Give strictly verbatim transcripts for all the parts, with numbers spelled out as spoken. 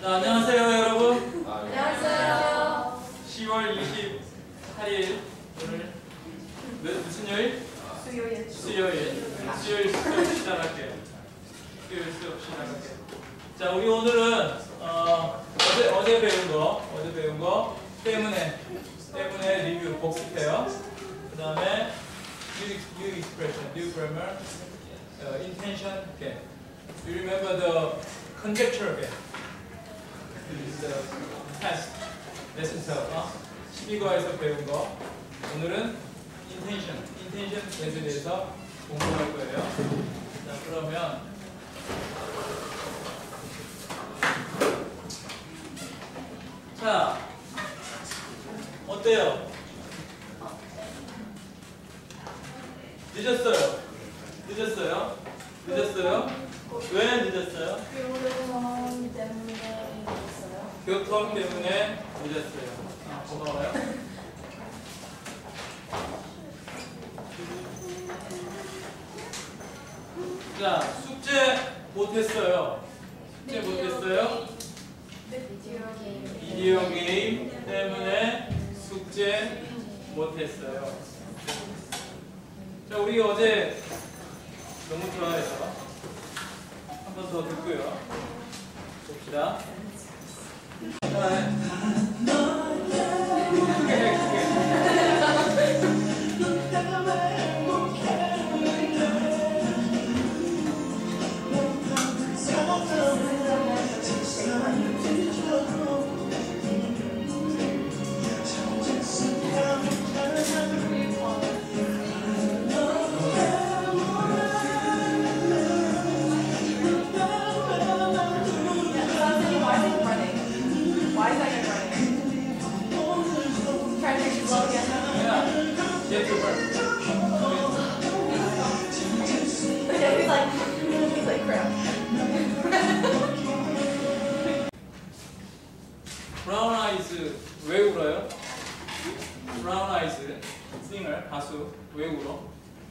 자, 안녕하세요 여러분. 아, 안녕하세요. 시월 이십팔일 오늘 몇, 무슨 요일? 수요일. 수요일. 수요일 수업 시작할게요. 수요일 수업 시작할게요. 자, 우리 오늘은 어, 어제 어제 배운 거 어제 배운 거 때문에 때문에 리뷰 복습해요. 그 다음에 new, new expression, new grammar, uh, intention. Okay. Do you remember the conjecture again? This is the test. lesson twelve. 어? 십이 과에서 배운 거. 오늘은 intention, intention tense에 대해서 공부할 거예요. 자, 그러면 자, 어때요? 늦었어요. 늦었어요. 늦었어요. 왜 늦었어요? 교통 때문에 늦었어요. 교통 때문에 늦었어요. 아, 고마워요. 자, 숙제 못했어요. 숙제 못했어요. 비디오 게임. 비디오 게임 때문에 숙제 못했어요. 자, 우리 어제 너무 좋아해서 한 번 더 듣고요. 봅시다. 브라운 아이즈 왜 울어요? 브라운 아이즈 싱어 가수 왜 울어?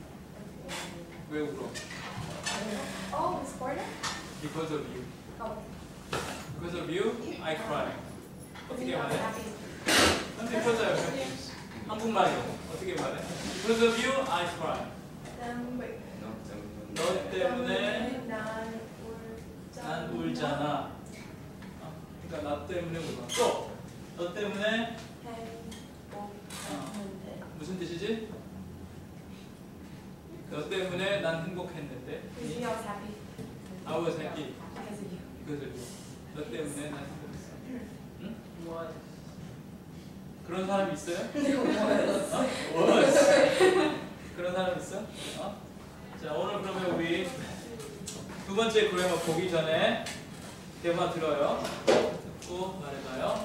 왜 울어? Oh, it's Florida? Because of you. Oh. Because of you, I cry. 어떻게 말해? Happy. 한번 펴줘요. 한국말이요. 어떻게 말해? Because of you, I cry. Then wait. 너 때문에 난 난 울잖아. 어? 그러니까 나 때문에 울어. 또! 너 때문에 행복했는데. 무슨 뜻이지? 너 때문에 난 행복했는데. Because you was happy. I was happy. Because of you. Because of you. 너 때문에 난 행복했어. 응? 뭐 그런 사람 있어요? 어? was. 그런 사람 있어? 어? 자, 오늘 그러면 우리 두 번째 그래머 보기 전에 대화 들어요. 듣고 말해봐요.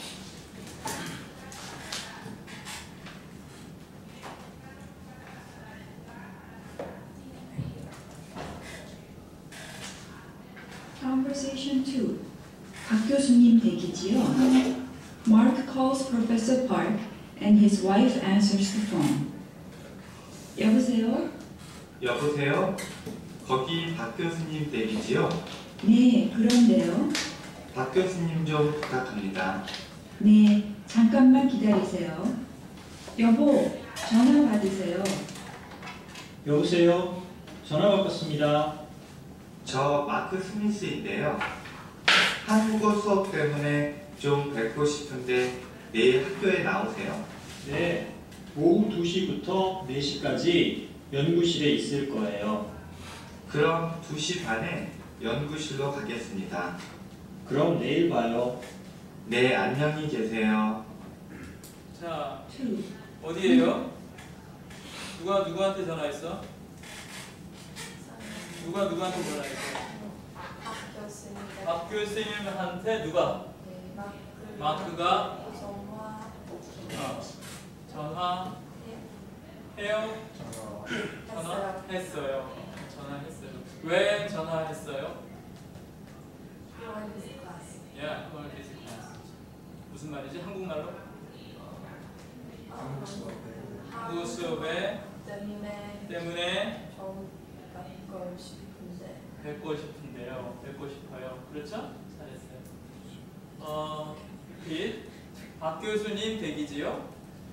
Conversation two. 박 교수님 댁이지요. Mark calls Professor Park and his wife answers the phone. 여보세요? 여보세요? 거기 박 교수님 댁이지요? 네, 그런데요. 박 교수님 좀 부탁합니다. 네, 잠깐만 기다리세요. 여보, 전화 받으세요. 여보세요? 전화 받았습니다. 저 마크 스미스인데요. 한국어 수업 때문에 좀 뵙고 싶은데 내일 학교에 나오세요? 네, 오후 두 시부터 네 시까지 연구실에 있을 거예요. 그럼 두 시 반에 연구실로 가겠습니다. 그럼 내일 봐요. 네, 안녕히 계세요. 자, two. 어디에요? 누가 누구한테 전화했어? 누가 누구한테 전화했어? 학교였습니다. 박 교수님한테 누가? 네, 마크. 마크가 전화. 어, 전화 해요? 전화했어요. 전화했어요. 왜 전화했어요? One is class. 야, 그걸 basic class. 무슨 말이지? 한국말로? 한국어 수업에 때문에 때문에 좀 뵙고 싶은데. 뵙고 싶은데요. 뵙고 싶어요. 그렇죠? 잘했어요. 어, repeat. 박 교수님 댁이지요?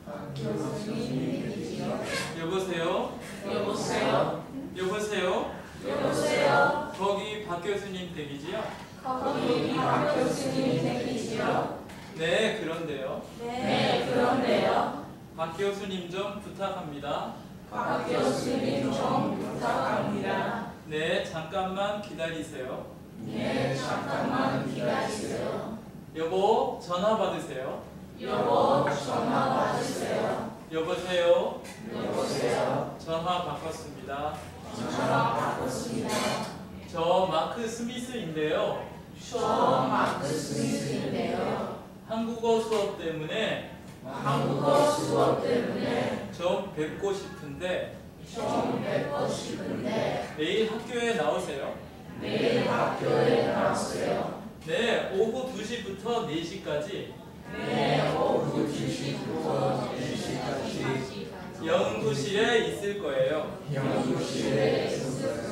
여보세요? 여보세요? 여보세요? 여보세요? 거기 박 교수님 댁이지요? 거기 박 교수님 댁이지요? 네, 그런데요. 네, 그런데요. 박 교수님 좀 부탁합니다. 박 교수님 좀 부탁합니다. 네, 잠깐만 기다리세요. 네, 잠깐만 기다리세요. 여보, 전화 받으세요. 여보, 전화 받으세요. 여보세요? 여보세요? 전화 바꿨습니다. 전화 바꿨습니다. 저 마크 스미스인데요. 저 마크 스미스인데요. 한국어 수업 때문에 한국어 수업 때문에 좀 뵙고 싶은데 좀 뵙고 싶은데 내일 학교에 나오세요. 내일 학교에 나오세요. 네, 오후 두 시부터 네 시까지 네, 오후 두 시부터 네 시까지 연구실에 있을 거예요. 연구실에 있을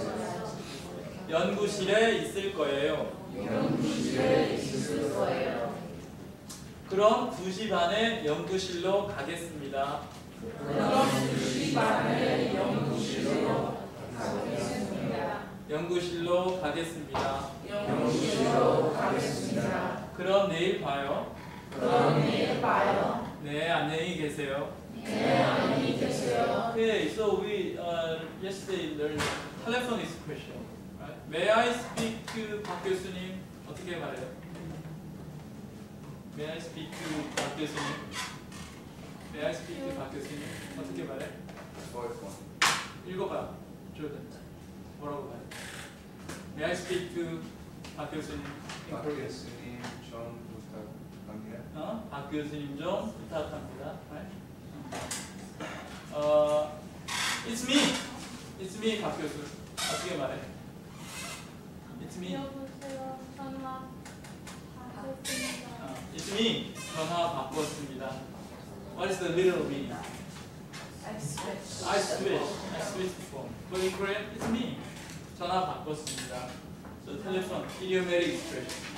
연구실에 있을 거예요. 연구실에 있을 거예요. 그럼 두 시 반에 연구실로 가겠습니다. 그럼 두 시 반에 연구실로 가겠습니다. 연구실로 가겠습니다. 연구실로 가겠습니다. 그럼 내일 봐요. 그럼 내일 봐요. 네, 안녕히 계세요. 네, 안녕히 계세요. Okay, so we uh, yesterday learned telephone expression. Right? May I speak to 박 교수님? 어떻게 말해요? May I speak to 박 교수님? May I speak to 박 교수님? 어떻게 말해? 읽어봐, 조던. 뭐라고 말해? May I speak to 박 교수님? 박 교수님 좀 부탁합니다. 어? 박 교수님 좀 부탁합니다. Right? 어, it's me. It's me, 박 교수. 어떻게 말해? It's me. 여보세요. 전화 받았습니다. 어, it's me. 전화 바꿨습니다. What is the literal meaning? I switched. I switched. I switched the phone. But in Korean, it's me. 전화 바꿨습니다. So telephone, idiomatic expression.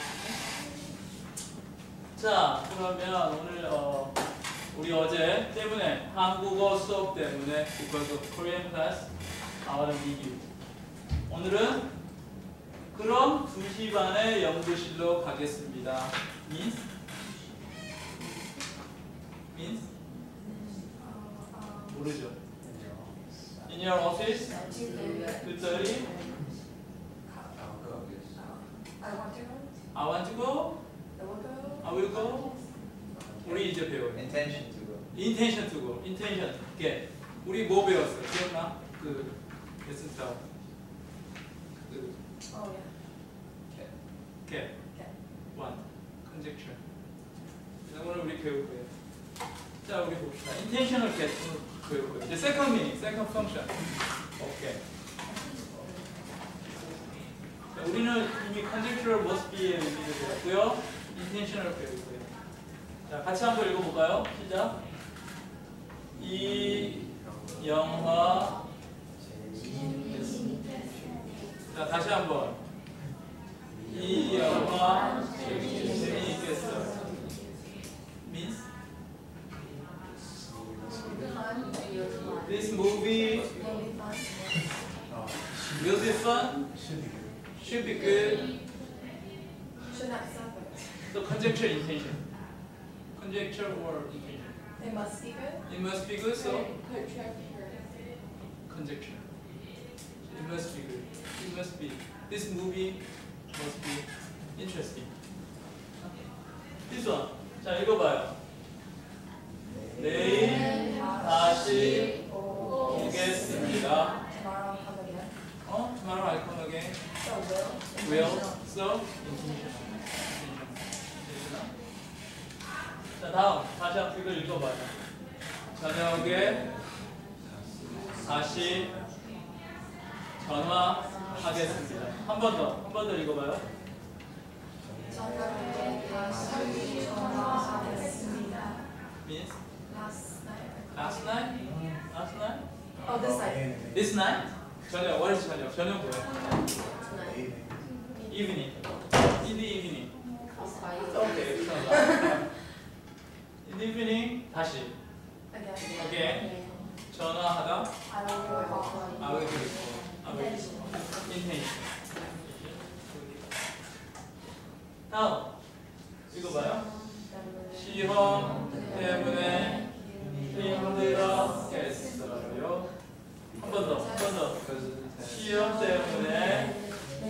자, 그러면 오늘 어, 우리 어제 때문에 한국어 수업 때문에 because of Korean class I want to meet you. 오늘은 그럼 두 시 반에 연구실로 가겠습니다. means means 모르죠. In your office two thirty. I want to go. I want to go. I will go. I will go. 우리 이제 배워요. Intention to go. intention to go. intention. get. 우리 뭐 배웠어? 기억나? 그 레슨 스타일. 그 Oh yeah. get. Get. want. conjecture. 그래서 오늘 우리 배울 거예요. 자, 우리 봅시다. intentional get 오늘 배울 거예요. 이제 second meaning, second function. 오케이. 자, 우리는 이미 conjectural must be의 의미를 배웠고요. intentional 배울 거예요. 자, 같이 한번 읽어볼까요? 시작. 이 영화. 자, 다시 한번. 이 영화 재미있겠어. means this movie will be fun, should be good. Should not suffer. So conjecture intention. Conjecture or intention. They must be good. It must be good, so Conjecture. conjecture. It must be good. It must be. This movie must be interesting. This one. 자, 읽어봐요. 내일 다시 오겠습니다. Tomorrow I'll come again. 어? Tomorrow I'll come again. So will. Will. So intention. 자, 다음 다시 한번 이걸 읽어봐요. 저녁에 다시 전화하겠습니다. 한 번 더, 한 번 더 읽어봐요. 저녁에 다시 전화하겠습니다. Means Last night. last night, last night, Oh, this night. this night. 저녁, what is 저녁? 저녁 뭐야? Tonight. Evening. In the evening. Last night. Okay. 다시. Again. Again. 전화하다. I will do it offline. I will do it. I will do it. Intention. 다음. 이거 봐요. 시험 때문에 힘들었겠어요. 한 번 더, 한 번 더. Because of the test. 시험 때문에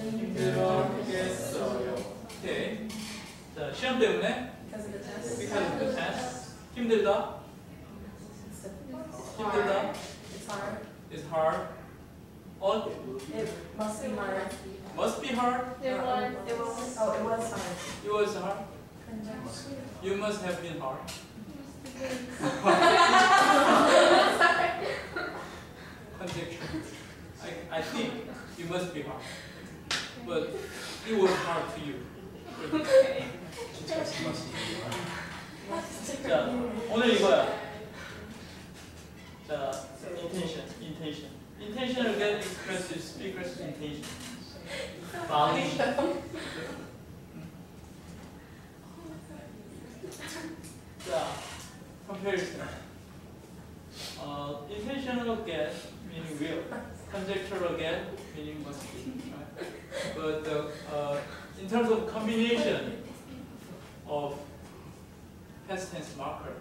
힘들었겠어요. 오케이. 자, 시험 때문에 Because of the test. because of the test. 힘들다. It's 힘들다. hard. It's hard. It's hard. 어? It must be hard. Must be hard. It was. It was. Oh, it was hard. It was hard. Conjunction. You must have been hard. Conjecture. I, I think you must be hard. But it was hard to you. 자, 오늘 이거야. 자, intention, intention. Intention을 get expressed speaker's intention. 마음이. 자, comparison. 어, intentional get meaning will. Conjectural get meaning must be. Right? But the, uh, in terms of combination of past tense marker,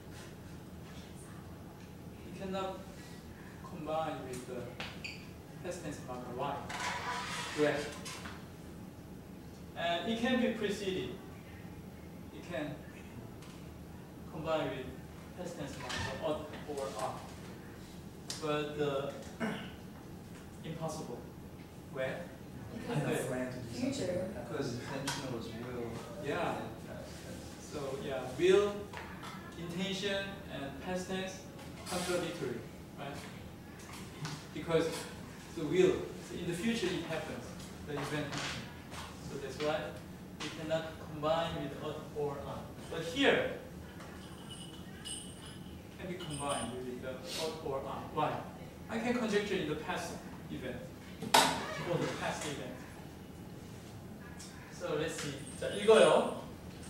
you cannot combine with the past tense marker. Why? Correct. And it can be preceded. It can combine with past tense marker ought or are. But uh, impossible. Where? Because Okay. future. Because intentional is will. Yeah. and past tense. So yeah, will, intention, and past tense contradictory, right? Because the will, so in the future it happens, the event happens. So that's why we cannot combine with ought or are. But here can be combined with the ought or are. Why? I can conjecture in the past event or the past event. So let's see. 자, 이거요.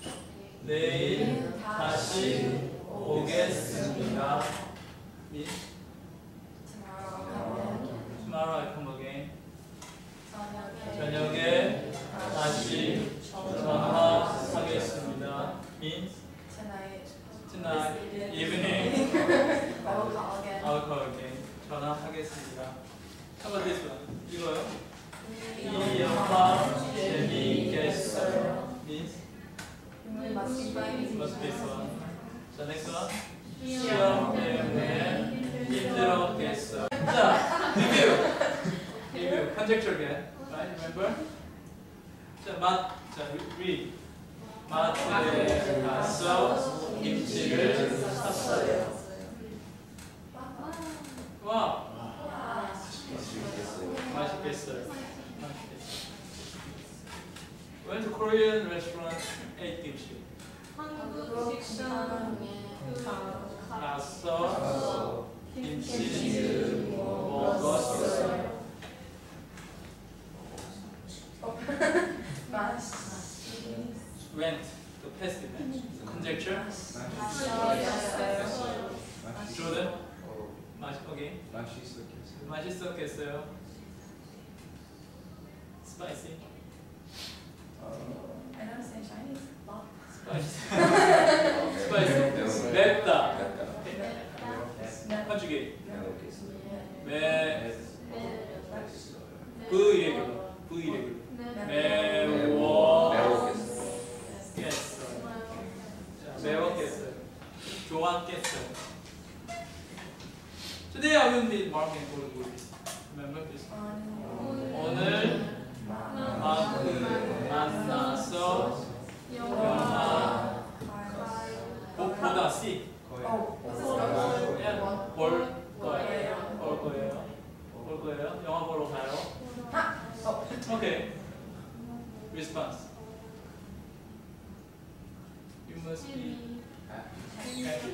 내일 다시 오겠습니다. means Tomorrow. tomorrow I come again. 저녁에. 저녁에 다시 전화하겠습니다. means Tonight. tonight evening I will call again. I'll call again. 전화하겠습니다. How about this one? 이거요. 이 영화 재미있겠어요. means It must be fun. must be fun. 자, next one. 시험 때문에 힘들었겠어. 자, review. review. conjecture again. Right? Remember? 자, 맛. 자, read. 마트에 가서 김치를 샀어요. 와, 맛있겠어요. 맛있겠어요. Went to Korean restaurant, ate kimchi. 한국 식당에 가서 김치를 먹었어요. Went, the past event. Conjecture. Jordan. 맛, okay. 맛있었겠어요. 맛있었겠어요. Spicy. I don't say Chinese. Spicy. Spicy. 맵다. conjugate. 매, 그 irregular. 그 irregular. 매워. 겠어요. 자, 매웠겠어요. 좋았겠어요. Today I will be marking for the movies. Remember this? 오늘 만큼 만나서 영화 보- 보다 see. Oh, this is 예, going 볼 거예요. 볼 거예요. 볼 거예요. 영화 보러 가요. Okay. Response. You must be happy.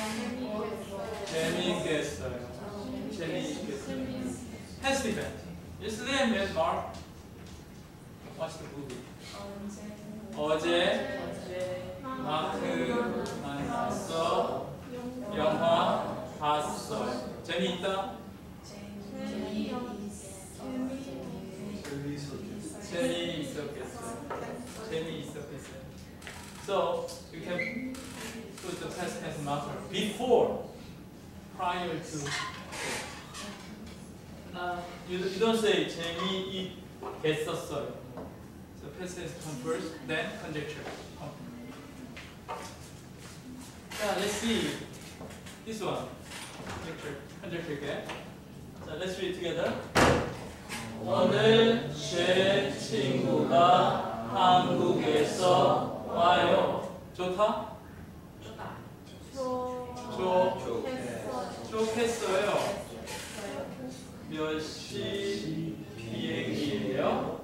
재미있겠어요. 재미있겠어요. Past event. Yesterday I met Mark. Watch the movie. 어제 마크 만나서 재미있다. 재미있었겠어요. 재미있었겠어요. So you can put the past tense marker before, prior to. Uh, you, you don't say 재미있겠었어요. So past tense come first, then conjecture. Come. Yeah, let's see this one. Conjecture, conjecture again. So let's read together. 오늘 제 친구가 한국에서 와요. 좋다? 좋, 좋겠어요. 몇 시 비행기예요?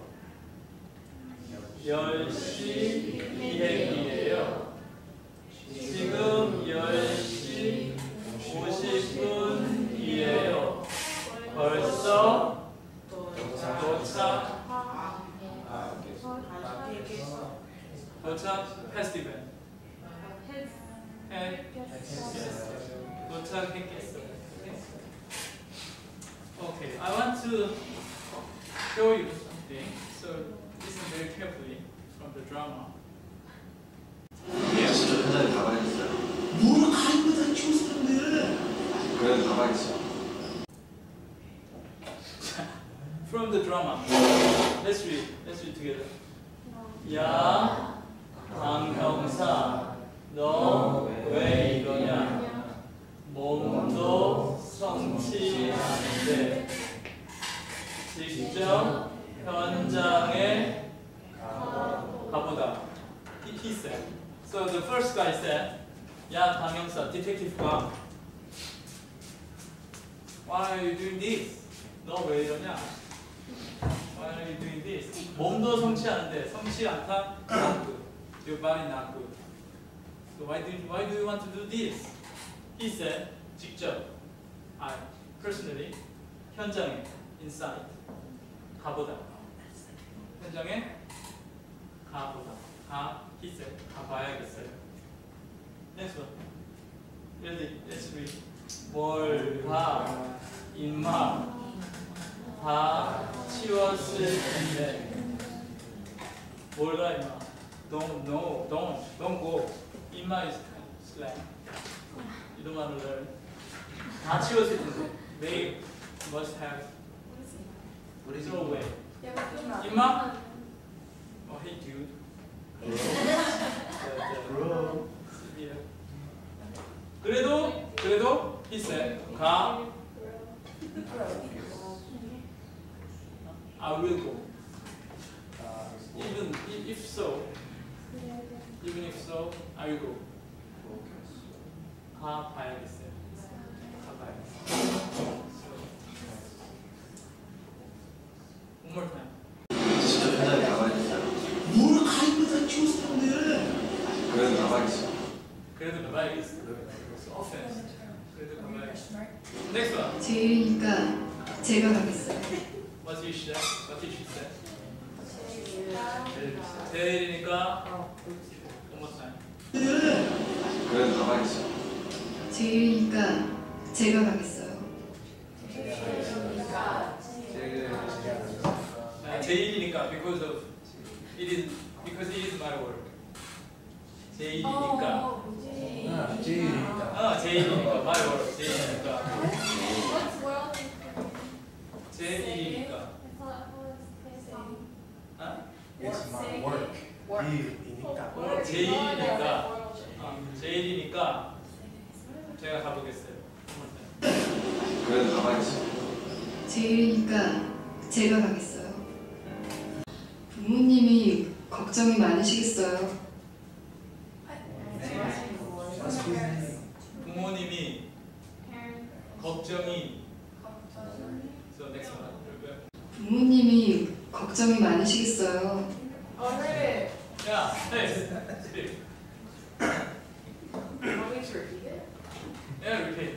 열 시 비행기예요. 지금 열 시 오십 분이에요. 벌써 도착. 도착 페스티벌. 도착했겠어요. Okay, I want to show you something. So listen very carefully from the drama. 진짜 편하게 가봐야겠어요. 뭐라 가입보다 추스던데. 그래도 가봐야겠어. From the drama. Let's read. Let's read together. 야, 강형사, 너 왜 이러냐? 몸도 성취하는데 직접 현장에 가보다. He, he said. So the first guy said, 야, 강형사, detective가 Why are you doing this? 너 왜 이러냐? Why are you doing this? 몸도 성취하는데 성취 않다? Not good. Your body not good. So why do you, why do you want to do this? He said, 직접, I personally, 현장에, inside, 가보다. 현장에 가보다. 가, he said, 가봐야겠어요. Next one. Ready? Let's read. 뭘 봐, 임마. 다 치웠을 텐데. 뭘 가, 임마. Don't, no, don't, don't go. 임마 is slang. You don't want to learn. 다 치웠을 텐데. They must have throw away. 임마? Oh, hey dude. Bro. Yeah. 그래도 그래도 he said 가. I will go. Even if so, even if so, I will go. 가 봐야겠어요. 가 봐야겠어요. One more time. 진짜 편하게 가봐야겠어요. 뭐라 가입보다 추스던데. 그래도 가봐야겠어. 그래도 가봐야겠어. So offense. 그래도 가봐야겠어. Next one. 제일이니까 제가 가겠어요. What did she say? What did she say? 제일이니까 one more time. 그래도 가봐야겠어. 제일이니까 제가 가겠어요. 아, 제일이니까 because of it is because it is my work. 제일이니까. 아, 제일이니까. 아, 제일이니까 my work. 제일이니까. What's world? 제일이니까. 아? It's my work. 일이니까. 어, 제일이니까. 아, 제일이니까 제가 가보겠어요. 그래도 가봐야겠어. 제일이니까 제가 가겠어요. 부모님이 걱정이 많으시겠어요. 부모님이 걱정이 so next one. 부모님이 걱정이 많으시겠어요. 야, hey, speak. Yeah, repeat.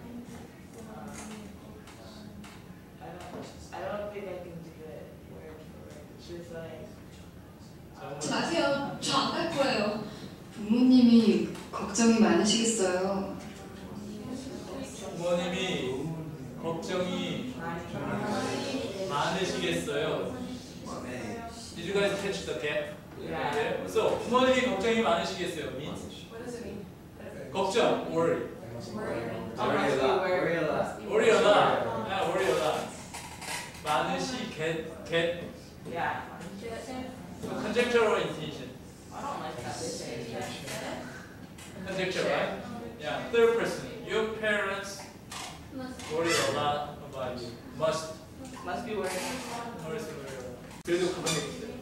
I don't think I can do it word for word. She's like, 자, 마세요. 저 안 갈 거예요. 부모님이 걱정이 많으시겠어요. 부모님이 걱정이 많으시겠어요. Did you guys catch the gap? Yeah. So 부모님이 걱정이 많으시겠어요. means What does it mean? 걱정, worry. Worry a lot. Worry a lot. worry a lot. Yeah, worry a lot. 많으시 get get Yeah. so conjectural intention. I don't like that they say it. Conjecture, right? Yeah. Third person. Your parents worry a lot about you. Must Must be worried. worry a lot. 그래도 가만히 있어요.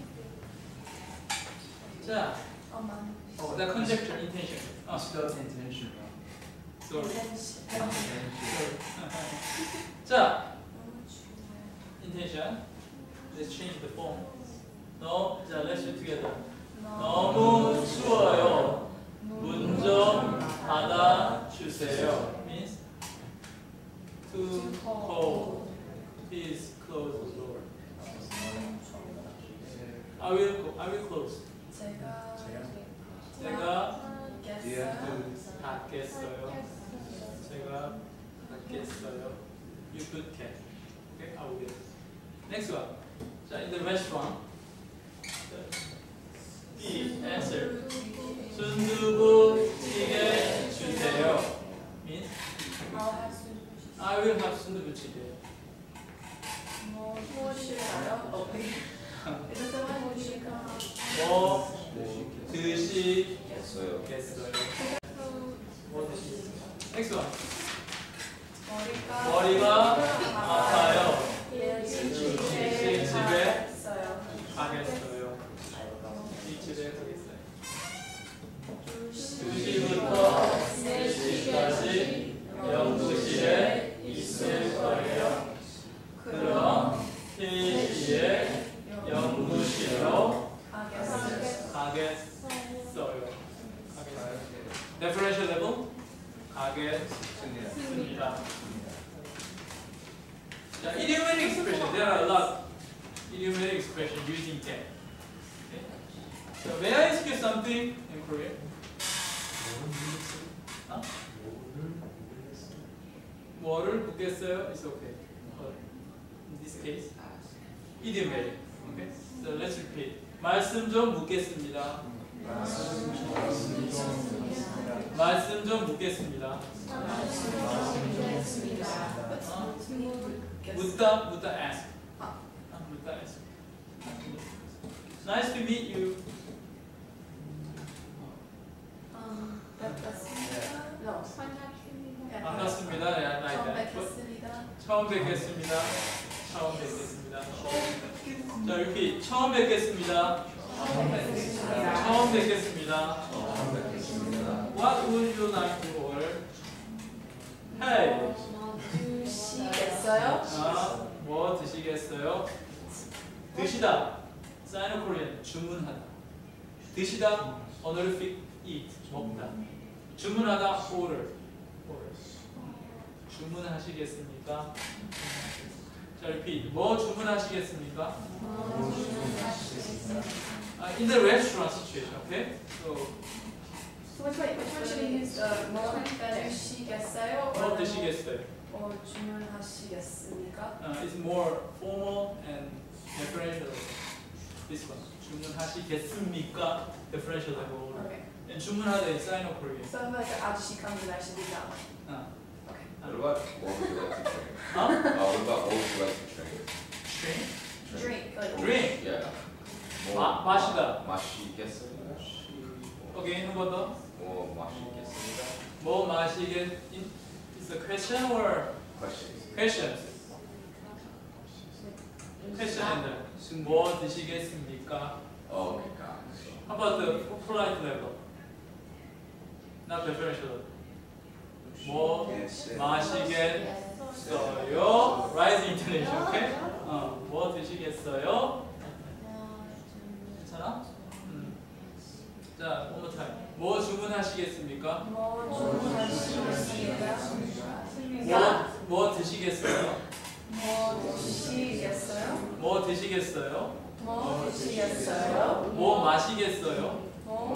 자, 어, 나 conjecture intention. 어, Still intentional. so. 자, intention. Let's change the form. 너, 자, let's do together. 너무 추워요. 문 좀 닫아주세요. Means too cold. Please close the door. I will, go- I will close. 제가 제가 겠어요. 닫겠어요. 제가 닫겠어요. You could get. Okay, I will get. Next one. 자, in the restaurant. B answer. 순두부찌개 주세요. Means I will have 순두부찌개. 뭐 무엇일까요? 이것도 무엇일까? 뭐 드시겠어요? 겠어요. 뭐 드시겠어요? Next one. 머리가 머리가 아파요. 일찍 일찍 집에 집에 가겠어요. 가겠어요. 이 집에 가겠어요. 두 두 시부터 네 시까지 연구실에 있을 거예요. 그럼 세 시에 연구실로 가겠어요. 가겠어요. Differential level 가겠습니다. 자, idiomatic expression. There are a lot idiomatic expression using get. Okay? So may I ask you something in Korean? 어? 뭐를 묻겠어요? It's okay. But in this case, idiomatic. Okay? So let's repeat. 말씀 좀 묻겠습니다. 말씀 좀 묻겠습니다. 어? 묻다, 묻다, ask. 아, 묻다, ask. Nice to meet you. 반갑습니다. Yeah, like 처음 that. 뵙겠습니다. 처음 뵙겠습니다. 처음 뵙겠습니다. 자, 이렇게 처음 뵙겠습니다. 처음 뵙겠습니다. What would you like to order? Hey. 드시겠어요? 아, 뭐 드시겠어요? 드시다. 사이노 코리안 주문하다. 드시다. honorific eat 먹다. 주문하다 order. order. 주문하시겠습니까? 자, repeat. 뭐 주문하시겠습니까? Uh, in the restaurant situation, okay? So, So which way? Which one should we use? Uh, 뭐 드시겠어요? 뭐 드시겠어요? 뭐 주문하시겠습니까? Uh, it's more formal and differential. This one. 주문하시겠습니까? Differential level. Okay. And 주문하다 is sign of Korean. So like 아저씨 comes and I should be down. 아, Okay. What about what would you like to drink? 어? Uh, what about what would you like to drink? Drink. Drink. Like Drink. Yeah. 마, 마시다. 마시겠습니다. Okay, 한 번 더. 뭐 마시겠습니다. 뭐 마시겠? It's a question or Questions. questions? Question and 뭐 드시겠습니까? Oh, okay, got it. How about the polite level? Not differential. 뭐 마시겠어요? Rise intonation, okay? 어, 뭐 드시겠어요? 괜찮아? 음. 자, one more time. 뭐 주문하시겠습니까? 뭐 주문하시겠습니까? 뭐, 뭐 드시겠어요? 뭐 드시겠어요? 뭐 드시겠어요? 뭐 드시겠어요? 뭐 마시겠어요? 뭐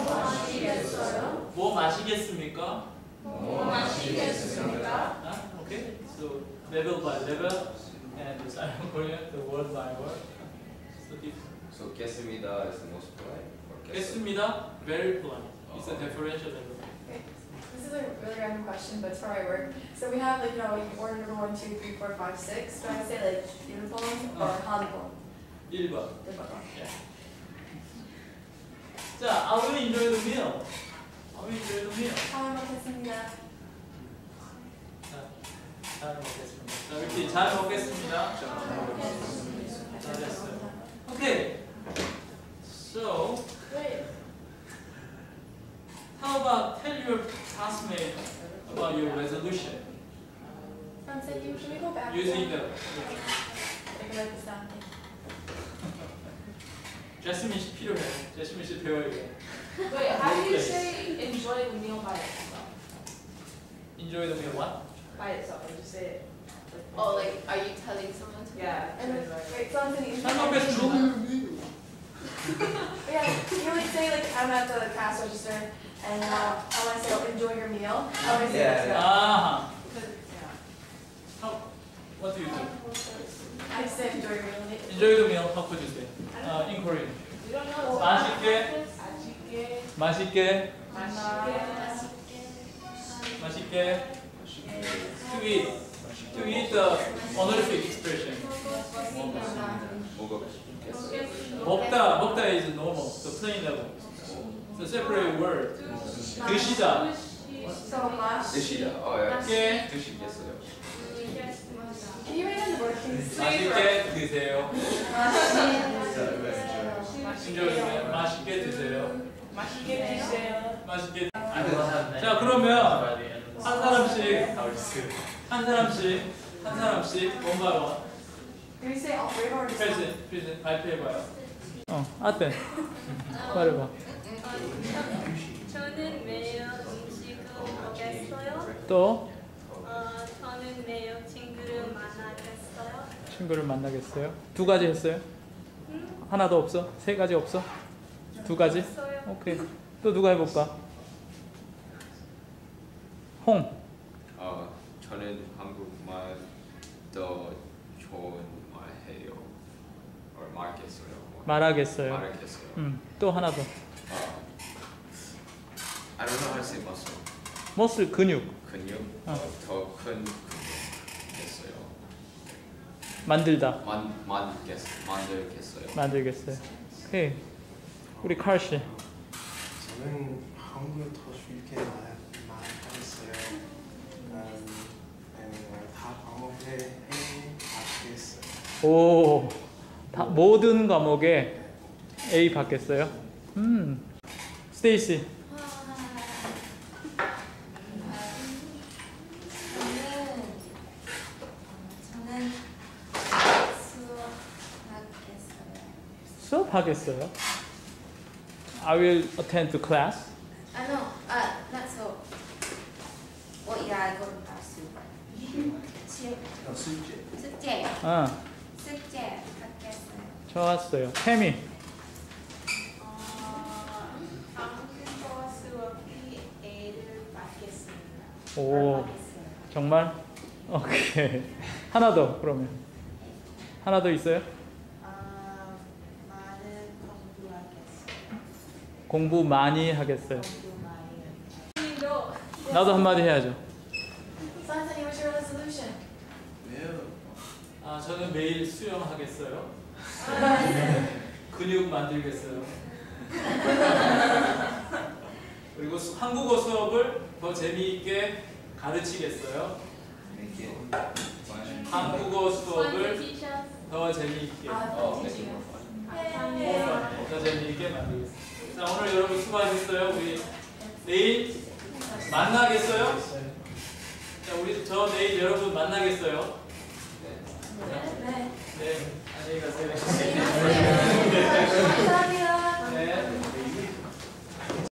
마시겠어요? 뭐 마시겠습니까? 뭐 마시겠습니까? 아, 오케이. So level by level, and the Simon Korean, the word by word. So different. So 깼습니다 is the most polite. Or 깼습니다. 깼습니다. Very polite. It's a differential level. Okay. This is a really random question, but it's for my work. So we have like, you know, you order number one, two, three, four, five, six. Do I say like uniform or 한번? 일 번. 일번. 자, I will enjoy the meal. I will enjoy the meal. 잘 먹겠습니다. 자, 잘 먹겠습니다. 자, 이렇게 잘 먹겠습니다. 잘했어요. Okay. So, Wait. how about tell your classmate about your resolution 선생님, can we go back? using the I can write this down. 제스민 씨 필요해. 제스민 씨 배워야 돼. Wait, how do you say enjoy the meal by itself? Enjoy the meal what? By itself, or just say it. Like, Oh, like, are you telling someone to? Yeah. And then, wait, 선생님. 잘 먹겠습니다. Yeah, you would say like I'm at the cash register, and uh, I want to say, oh, enjoy your meal. How would I say Yeah, that? to them? 아하. because, yeah. How, what do you do? I say enjoy your meal. Enjoy the meal. How could you say? Uh, in Korean. We don't know. 맛있게. 맛있게. 맛있게. 맛있게. 맛있게. To eat. To eat the honorific expression. 뭐가 깼어요? 먹다. 먹다 is normal. The plain level. The separate word. 드시다. So much. 드시다. 어, 예. 깨. 드시겠어요. Can you read the word, please? 맛있게 드세요. 맛있게. enjoy. 맛있게 드세요. 맛있게 드세요. 맛있게. 자, 그러면 한 사람씩 한 사람씩 한 사람씩 뭔가 Do we say all three or just one? 프레젠 프레젠 발표해봐요. 어, 아때 말해봐. 저는 매일 음식을 먹겠어요. 또 어, 저는 매일 친구를 만나겠어요. 친구를 만나겠어요. 두 가지 했어요? 하나도 없어? 세 가지 없어? 두 가지? 없어요. 오케이. 또 누가 해볼까? 홍. 어, 저는 한국말 더 좋은 말 해요. or 말겠어요. 말하겠어요. 말하겠어요. 음, 또 하나 더. 어, I don't know how to say muscle. 머슬 근육. 근육. 어. 어, 더 큰 근육 겠어요. 만들다. 만 만겠 만들겠어요. 만들겠어요. 오케이. 우리 칼 씨. 저는 한국을 더 쉽게 말, 말하겠어요. 음, 음, 다 과목에 A 받겠어요. 오. 다 모든 과목에 A 받겠어요? 음. 스테이시. 저는 수업 하겠어요. 수업하겠어요? I will attend to class. 아, no, 아, not so. What you are going to do? 시험, 어, 숙제. 숙제, 아, 숙제 하겠어요. 좋았어요. 태미. 어, 한국어 수업이 A를 받겠습니다. 오. 정말? 오케이. 하나 더 그러면. 하나 더 있어요? 아, 많은 공부하겠어요. 공부 많이 하겠어요. 공부 많이 하겠어요. 나도 한마디 해야죠. Sunset, what's your resolution? 아, 저는 매일 수영하겠어요. 근육 만들겠어요. 그리고 수, 한국어 수업을 더 재미있게 가르치겠어요. 한국어 수업을 더 재미있게, Uh, 어, teaching us. 더 재미있게 만들겠습니다. 자, 오늘 여러분 수고하셨어요. 우리 내일 만나겠어요? 자, 우리 저 내일 여러분 만나겠어요? 네. 네, 안녕히 가세요. 감사합니다.